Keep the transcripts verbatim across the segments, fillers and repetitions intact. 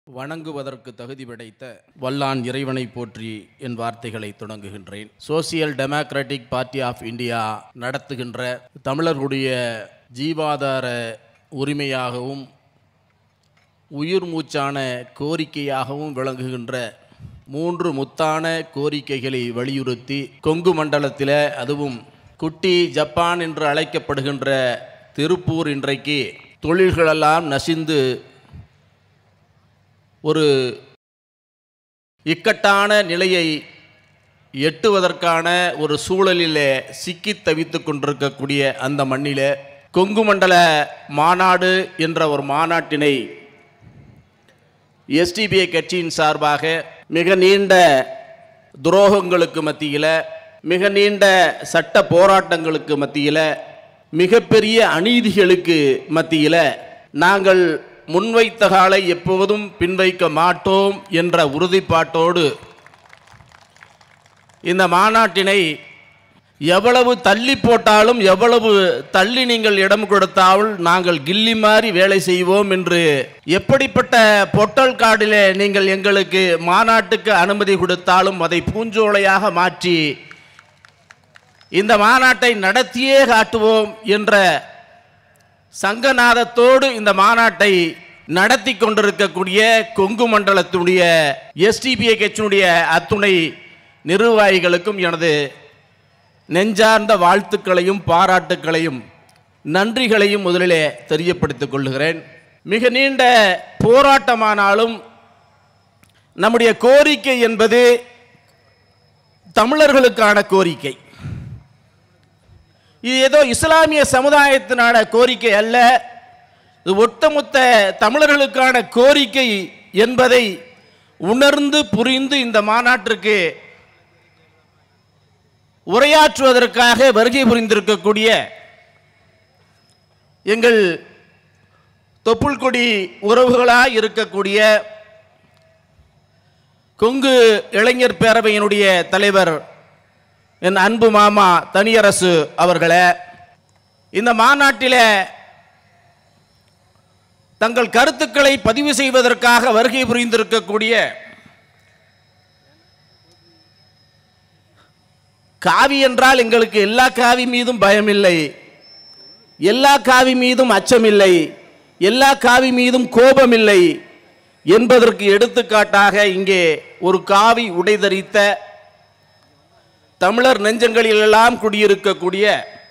வணங்குவதற்கு தகுதி படைத்த வல்லான் இறைவனை போற்றி என் வார்த்தைகளை தொடங்குகின்றேன். Social democratic party of India நடத்துகின்ற தமிழர்களுடைய ஜீவாதார உரிமையாகவும் உயிர் மூச்சான கோரிக்கையாகவும் விளங்குகின்ற மூன்று முத்தான கோரிக்கைகளை வலியுறுத்தி கொங்கு மண்டலத்தில், அதுவும் குட்டி ஜப்பான் என்று அழைக்கப்படுகின்ற திருப்பூர் இன்றைக்கு தொழில்களெல்லாம் நசிந்து ஒரு இக்கட்டான நிலையை எட்டுவதற்கான ஒரு சூழலில் சிக்கி தவித்து கொண்டிருக்கக்கூடிய அந்த மண்ணில் கொங்கு மண்டல மாநாடு என்ற ஒரு மாநாட்டினை எஸ் டி பி ஐ கட்சியின் சார்பாக மிக நீண்ட துரோகங்களுக்கு மத்தியில், மிக நீண்ட சட்ட போராட்டங்களுக்கு மத்தியில், மிகப்பெரிய அநீதிகளுக்கு மத்தியில் நாங்கள் முன்வைத்த காலை எப்போதும் பின்வைக்க மாட்டோம் என்ற உறுதிப்பாட்டோடு இந்த மாநாட்டினை எவ்வளவு தள்ளி போட்டாலும், எவ்வளவு தள்ளி நீங்கள் இடம் கொடுத்தாலும் நாங்கள் கில்லி மாதிரி வேலை செய்வோம் என்று, எப்படிப்பட்ட பொட்டல் காடிலே நீங்கள் எங்களுக்கு மாநாட்டுக்கு அனுமதி கொடுத்தாலும் அதை பூஞ்சோலையாக மாற்றி இந்த மாநாட்டை நடத்தியே காட்டுவோம் என்ற சங்கநாதத்தோடு இந்த மாநாட்டை நடத்தி கொண்டிருக்கக்கூடிய கொங்கு மண்டலத்துடைய எஸ் டி பி ஐ கட்சியினுடைய அத்துணை நிர்வாகிகளுக்கும் எனது நெஞ்சார்ந்த வாழ்த்துக்களையும் பாராட்டுக்களையும் நன்றிகளையும் முதலிலே தெரியப்படுத்திக் கொள்கிறேன். மிக நீண்ட போராட்டமானாலும் நம்முடைய கோரிக்கை என்பது தமிழர்களுக்கான கோரிக்கை. இது ஏதோ இஸ்லாமிய சமுதாயத்தினான கோரிக்கை அல்ல, இது ஒட்டுமொத்த தமிழர்களுக்கான கோரிக்கை என்பதை உணர்ந்து புரிந்து இந்த மாநாட்டிற்கு உரையாற்றுவதற்காக வருகை புரிந்திருக்கக்கூடிய எங்கள் தொப்புள்கொடி உறவுகளாக இருக்கக்கூடிய கொங்கு இளைஞர் பேரவையினுடைய தலைவர் என் அன்பு மாமா தனியரசு அவர்களே, இந்த மாநாட்டில் தங்கள் கருத்துக்களை பதிவு செய்வதற்காக வருகை புரிந்திருக்கக்கூடிய காவி என்றால் எங்களுக்கு எல்லா காவி மீதும் பயமில்லை, எல்லா காவி மீதும் அச்சமில்லை, எல்லா காவி மீதும் கோபமில்லை என்பதற்கு எடுத்துக்காட்டாக இங்கே ஒரு காவி உடை தரித்த தமிழர் நெஞ்சங்களிலெல்லாம் குடியிருக்கக்கூடிய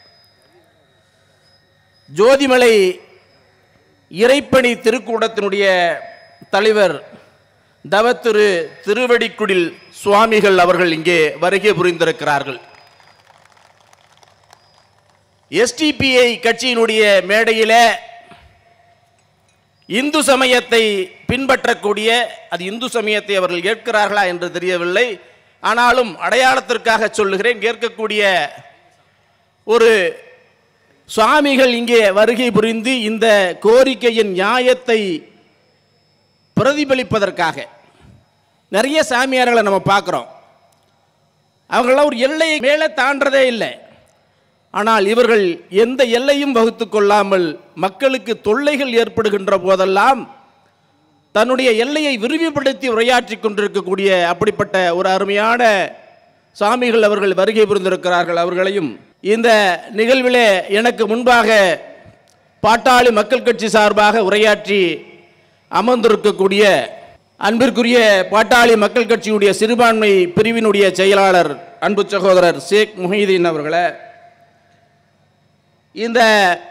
ஜோதிமலை இறைப்பணி திருக்கூடத்தினுடைய தலைவர் தவ திரு திருவடிக்குடில் சுவாமிகள் அவர்கள் இங்கே வருகை புரிந்திருக்கிறார்கள். எஸ் டி பி ஐ கட்சியினுடைய மேடையில் இந்து சமயத்தை பின்பற்றக்கூடிய, அது இந்து சமயத்தை அவர்கள் ஏற்கிறார்களா என்று தெரியவில்லை, ஆனாலும் அடையாளத்திற்காக சொல்லுகிறேன், கேட்கக்கூடிய ஒரு சுவாமிகள் இங்கே வருகை புரிந்து இந்த கோரிக்கையின் நியாயத்தை பிரதிபலிப்பதற்காக, நிறைய சாமியார்களை நம்ம பார்க்குறோம், அவங்களாம் ஒரு எல்லையை மேலே தாண்டதே இல்லை, ஆனால் இவர்கள் எந்த எல்லையும் வகுத்து கொள்ளாமல் மக்களுக்கு தொல்லைகள் ஏற்படுகின்ற போதெல்லாம் தன்னுடைய எல்லையை விரிவுபடுத்தி உரையாற்றி கொண்டிருக்கக்கூடிய அப்படிப்பட்ட ஒரு அருமையான சாமிகள் அவர்கள் வருகை புரிந்திருக்கிறார்கள். அவர்களையும் இந்த நிகழ்விலே எனக்கு முன்பாக பாட்டாளி மக்கள் கட்சி சார்பாக உரையாற்றி அமர்ந்திருக்கக்கூடிய அன்பிற்குரிய பாட்டாளி மக்கள் கட்சியுடைய சிறுபான்மை பிரிவினுடைய செயலாளர் அன்பு சகோதரர் ஷேக் முஹீதீன் அவர்களே, இந்த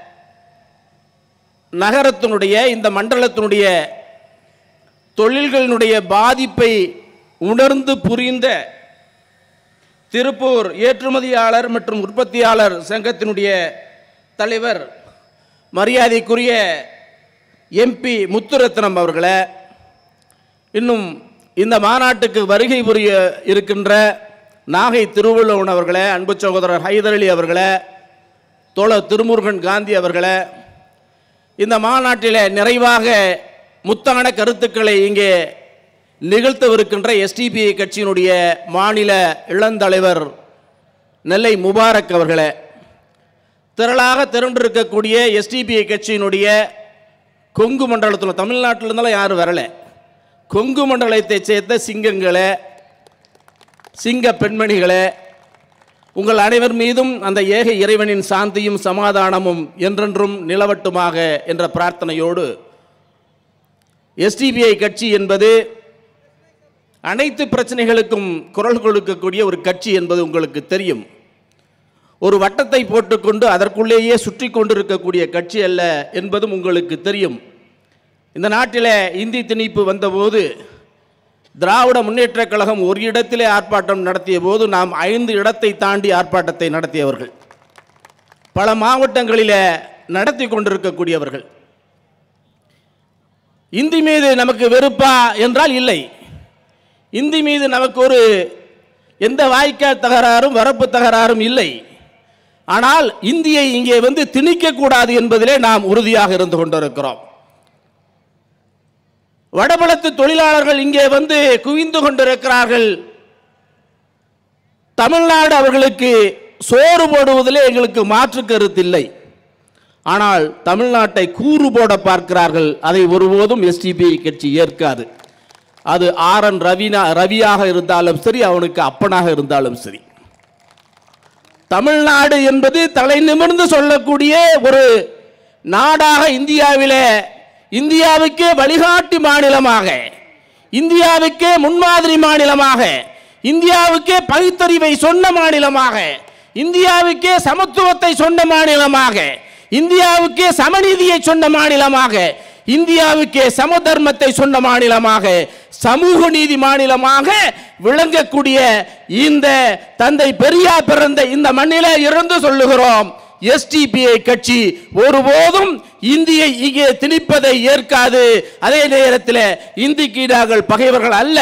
நகரத்தினுடைய, இந்த மண்டலத்தினுடைய தொழில்களினுடைய பாதிப்பை உணர்ந்து புரிந்த திருப்பூர் ஏற்றுமதியாளர் மற்றும் உற்பத்தியாளர் சங்கத்தினுடைய தலைவர் மரியாதைக்குரிய எம்பி முத்துரத்னம் அவர்களே, இன்னும் இந்த மாநாட்டுக்கு வருகை புரிய இருக்கின்ற நாகை திருவள்ளுவன் அவர்களே, அன்பு சகோதரர் ஹைதர் அலி அவர்களே, தோழர் திருமுருகன் காந்தி அவர்களே, இந்த மாநாட்டில் நிறைவாக முத்தான கருத்துக்களை இங்கே நிகழ்த்தவிருக்கின்ற எஸ் டி பி ஐ கட்சியினுடைய மாநில இளந்தலைவர் நெல்லை முபாரக் அவர்களே, திரளாக திரண்டிருக்கக்கூடிய எஸ் டி பி ஐ கட்சியினுடைய கொங்கு மண்டலத்தில் தமிழ்நாட்டில் இருந்தாலும் யாரும் வரலை, கொங்கு மண்டலத்தைச் சேர்ந்த சிங்கங்களே, சிங்க பெண்மணிகளே, உங்கள் அனைவர் மீதும் அந்த ஏக இறைவனின் சாந்தியும் சமாதானமும் என்றென்றும் நிலவட்டுமாக என்ற பிரார்த்தனையோடு, எஸ்டிபிஐ கட்சி என்பது அனைத்து பிரச்சனைகளுக்கும் குரல் கொடுக்கக்கூடிய ஒரு கட்சி என்பது உங்களுக்கு தெரியும். ஒரு வட்டத்தை போட்டுக்கொண்டு அதற்குள்ளேயே சுற்றி கொண்டிருக்கக்கூடிய கட்சி அல்ல என்பதும் உங்களுக்கு தெரியும். இந்த நாட்டில் இந்தி திணிப்பு வந்தபோது திராவிட முன்னேற்றக் கழகம் ஒரு இடத்திலே ஆர்ப்பாட்டம் நடத்திய போது நாம் ஐந்து இடத்தை தாண்டி ஆர்ப்பாட்டத்தை நடத்தியவர்கள், பல மாவட்டங்களில் நடத்தி கொண்டிருக்கக்கூடியவர்கள். இந்தி மீது நமக்கு வெறுப்பா என்றால் இல்லை. இந்தி மீது நமக்கு ஒரு எந்த வாய்க்கால் தகராறும் வரப்பு தகராறும் இல்லை. ஆனால் இந்தியை இங்கே வந்து திணிக்கக்கூடாது என்பதிலே நாம் உறுதியாக இருந்து கொண்டிருக்கிறோம். வடபலத்து தொழிலாளர்கள் இங்கே வந்து குவிந்து கொண்டிருக்கிறார்கள். தமிழ்நாடு அவர்களுக்கு சோறு போடுவதிலே எங்களுக்கு மாற்று கருத்தில்லை. ஆனால் தமிழ்நாட்டை கூறு போட பார்க்கிறார்கள். அதை ஒருபோதும் எஸ்டிபிஐ கட்சி ஏற்காது. அது ஆர் என் ரவினா ரவியாக இருந்தாலும் சரி, அவனுக்கு அப்பனாக இருந்தாலும் சரி. தமிழ்நாடு என்பது தலை நிமிர்ந்து சொல்லக்கூடிய ஒரு நாடாக இந்தியாவிலே, இந்தியாவுக்கே வழிகாட்டி மாநிலமாக, இந்தியாவுக்கே முன்மாதிரி மாநிலமாக, இந்தியாவுக்கே பகுத்தறிவை சொன்ன மாநிலமாக, இந்தியாவுக்கே சமத்துவத்தை சொன்ன மாநிலமாக, இந்தியாவுக்கே சமநீதியை சொன்ன மாநிலமாக, இந்தியாவுக்கே சமதர்மத்தை சொன்ன மாநிலமாக, சமூக நீதி மாநிலமாக விளங்கக்கூடிய இந்த தந்தை பெரியார் பிறந்த இந்த மண்ணிலே இருந்து சொல்லுகிறோம், எஸ்டிபிஐ கட்சி ஒருபோதும் இந்தியை இங்கே திணிப்பதை ஏற்காது. அதே நேரத்தில் இந்திக்கு நாங்கள் பகைவர்கள் அல்ல.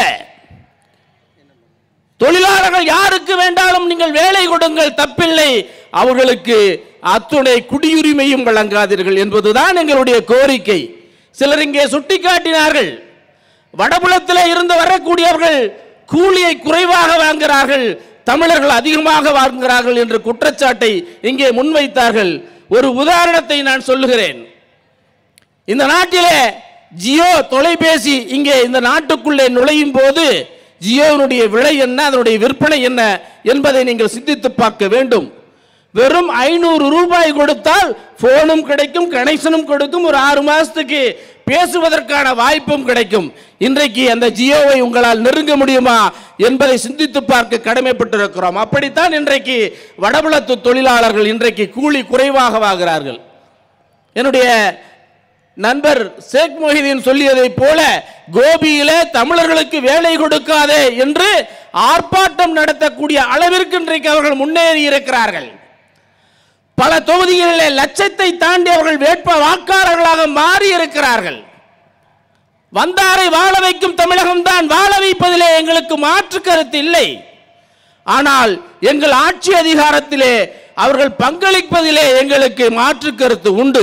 தொழிலாளர்கள் யாருக்கு வேண்டாலும் நீங்கள் வேலை கொடுங்கள், தப்பில்லை. அவர்களுக்கு அத்துணை குடியுரிமையும் வழங்காதீர்கள் என்பதுதான் எங்களுடைய கோரிக்கை. சிலர் இங்கே சுட்டிக்காட்டினார்கள், வடபுலத்தில் இருந்து வரக்கூடியவர்கள் கூலியை குறைவாக வாங்குகிறார்கள், தமிழர்கள் அதிகமாக வாங்குகிறார்கள் என்ற குற்றச்சாட்டை இங்கே முன்வைத்தார்கள். ஒரு உதாரணத்தை நான் சொல்லுகிறேன். இந்த நாட்டிலே ஜியோ தொலைபேசி இங்கே இந்த நாட்டுக்குள்ளே நுழையும் போது ஜியோனுடைய விலை என்ன, அதனுடைய விற்பனை என்ன என்பதை நீங்கள் சிந்தித்து பார்க்க வேண்டும். வெறும் ஐநூறு ரூபாய் கொடுத்தால் போனும் கிடைக்கும், கனெக்ஷனும் கொடுக்கும், ஒரு ஆறு மாசத்துக்கு பேசுவதற்கான வாய்ப்பும் கிடைக்கும். இன்றைக்கு அந்த ஜியோவை உங்களால் நெருங்க முடியுமா என்பதை சிந்தித்து பார்க்க கடமைப்பட்டிருக்கிறோம். அப்படித்தான் இன்றைக்கு வடபுலத்து தொழிலாளர்கள் இன்றைக்கு கூலி குறைவாக வாங்குகிறார்கள். என்னுடைய நண்பர் ஷேக் மொஹிதீன் சொல்லியதை போல கோபியிலே தமிழர்களுக்கு வேலை கொடுக்காதே என்று ஆர்ப்பாட்டம் நடத்தக்கூடிய அளவிற்கு இன்றைக்கு அவர்கள் முன்னேறி இருக்கிறார்கள். பல தொகுதிகளிலே லட்சத்தை தாண்டி அவர்கள் வேட்பு வாக்காளர்களாக மாறி இருக்கிறார்கள். வந்தாரை வாழ வைக்கும் தமிழகம் தான், வாழ வைப்பதிலே எங்களுக்கு மாற்று கருத்து இல்லை. ஆனால் எங்கள் ஆட்சி அதிகாரத்திலே அவர்கள் பங்களிப்பதிலே எங்களுக்கு மாற்று கருத்து உண்டு.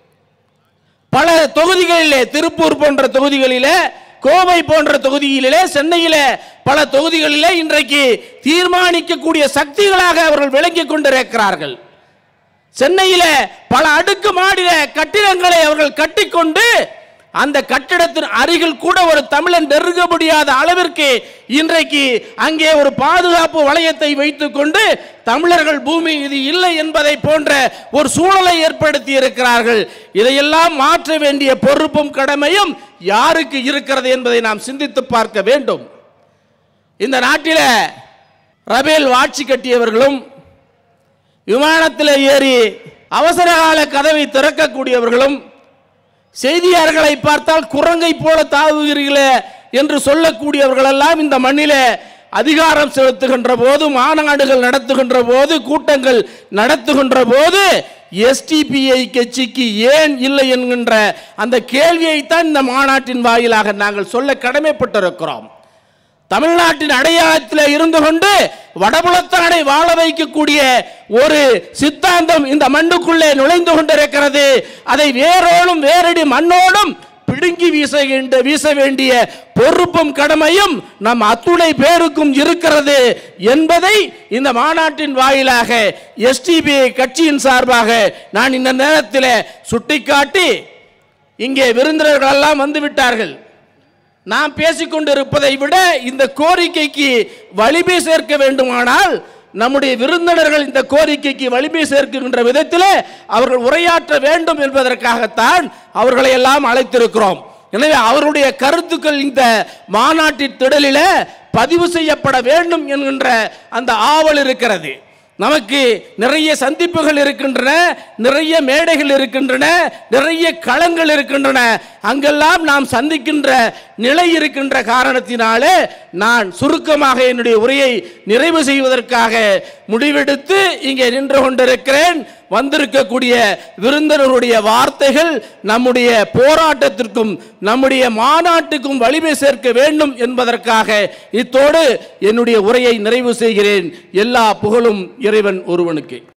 பல தொகுதிகளிலே, திருப்பூர் போன்ற தொகுதிகளிலே, கோவை போன்ற தொகுதிகளிலே, சென்னையிலே பல தொகுதிகளிலே இன்றைக்கு தீர்மானிக்கக்கூடிய சக்திகளாக அவர்கள் விளங்கிக் கொண்டிருக்கிறார்கள். சென்னையில பல அடுக்கு மாடில கட்டிடங்களை அவர்கள் கட்டிக்கொண்டு அந்த கட்டிடத்தின் அருகில் கூட ஒரு தமிழன் நெருங்க முடியாத அளவிற்கு இன்றைக்கு அங்கே ஒரு பாதுகாப்பு வளையத்தை வைத்துக் கொண்டு தமிழர்கள் பூமி இது இல்லை என்பதை போன்ற ஒரு சூழலை ஏற்படுத்தி இருக்கிறார்கள். இதையெல்லாம் மாற்ற வேண்டிய பொறுப்பும் கடமையும் யாருக்கு இருக்கிறது என்பதை நாம் சிந்தித்து பார்க்க வேண்டும். இந்த நாட்டில் ரபேல் வாட்சி கட்டியவர்களும், விமானத்தில் ஏறி அவசர கால கதவை திறக்கக்கூடியவர்களும், செய்தியாளர்களை பார்த்தால் குரங்கை போல தாவுகிறீர்களே என்று சொல்லக்கூடியவர்கள் எல்லாம் இந்த மண்ணிலே அதிகாரம் செலுத்துகின்ற போது, மாநாடுகள் நடத்துகின்ற போது, கூட்டங்கள் நடத்துகின்ற போது எஸ்டிபிஐ கட்சிக்கு ஏன் இல்லை என்கின்ற அந்த கேள்வியைத்தான் இந்த மாநாட்டின் வாயிலாக நாங்கள் சொல்ல கடமைப்பட்டிருக்கிறோம். தமிழ்நாட்டின் அடையாளத்தில் இருந்து கொண்டு வடபுலத்தானை வாழ வைக்கக்கூடிய ஒரு சித்தாந்தம் இந்த மண்ணுக்குள்ளே நுழைந்து கொண்டிருக்கிறது. அதை வேரோடும் வேரடி மண்ணோடும் பிடுங்கி வீச வீச வேண்டிய பொறுப்பும் கடமையும் நம் அத்துணை பேருக்கும் இருக்கிறது என்பதை இந்த மாநாட்டின் வாயிலாக எஸ்டிபிஐ கட்சியின் சார்பாக நான் இந்த நேரத்தில் சுட்டிக்காட்டி, இங்கே விருந்தினர்கள் எல்லாம் வந்து விட்டார்கள். நாம் பேசிக்கொண்டிருப்பதை விட இந்த கோரிக்கைக்கு வலிமை சேர்க்க வேண்டுமானால் நம்முடைய விருந்தினர்கள் இந்த கோரிக்கைக்கு வலிமை சேர்க்கின்ற விதத்தில் அவர்கள் உரையாற்ற வேண்டும் என்பதற்காகத்தான் அவர்களை எல்லாம் அழைத்திருக்கிறோம். எனவே அவருடைய கருத்துக்கள் இந்த மாநாட்டின் திடலில் பதிவு செய்யப்பட வேண்டும் என்கின்ற அந்த ஆவல் இருக்கிறது. நமக்கு நிறைய சந்திப்புகள் இருக்கின்றன, நிறைய மேடைகள் இருக்கின்றன, நிறைய களங்கள் இருக்கின்றன. அங்கெல்லாம் நாம் சந்திக்கின்ற நிலை இருக்கின்ற காரணத்தினாலே நான் சுருக்கமாக என்னுடைய உரையை நிறைவு செய்வதற்காக முடிவெடுத்து இங்கே நின்று கொண்டிருக்கிறேன். வந்திருக்கக்கூடிய விருந்தினருடைய வார்த்தைகள் நம்முடைய போராட்டத்திற்கும் நம்முடைய மாநாட்டுக்கும் வலிமை சேர்க்க வேண்டும் என்பதற்காக இத்தோடு என்னுடைய உரையை நிறைவு செய்கிறேன். எல்லா புகழும் இறைவன் ஒருவனுக்கு.